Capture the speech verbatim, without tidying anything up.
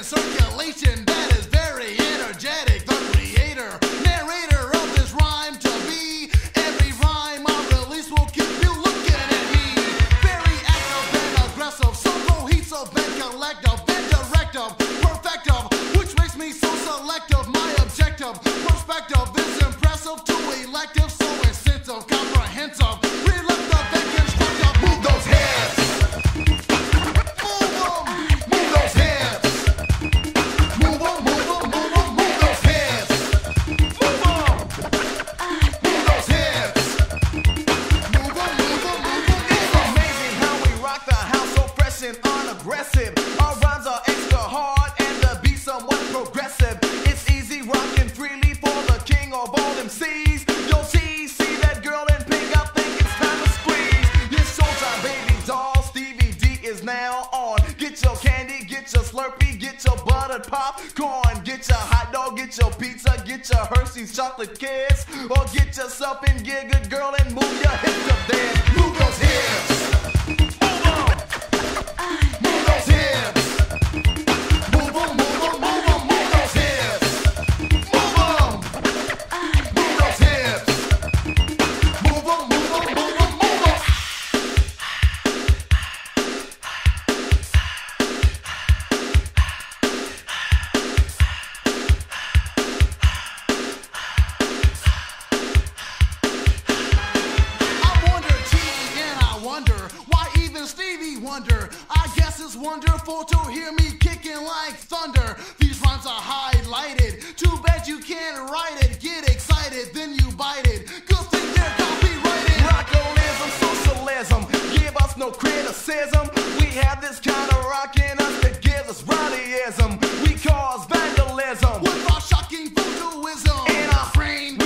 circulation that is very energetic. The creator, narrator of this rhyme to be. Every rhyme I release will keep you looking at me. Very active and aggressive, so cohesive and collective and directive, perfective, which makes me so selective. My objective, perspective is impressive to elective, so incentive, comprehensive, reluctant and constructive. Move those heads. Unaggressive, our rhymes are extra hard and the beat somewhat progressive. It's easy rocking freely for the king of all M Cs. Yo, see, see that girl in pink, I think it's time to squeeze. This showtime, baby doll, Stevie D is now on. Get your candy, get your Slurpee, get your buttered popcorn, get your hot dog, get your pizza, get your Hershey's chocolate kiss, or get yourself in gear, good girl, and move your hips up there. Move those hips. Wonder, I guess it's wonderful to hear me kicking like thunder. These rhymes are highlighted. Too bad you can't write it. Get excited, then you bite it. Good thing they're copyrighted. Rockolism, socialism, give us no criticism. We have this kind of rock in us that gives us rowdyism. We cause vandalism with our shocking voodooism. in our brain.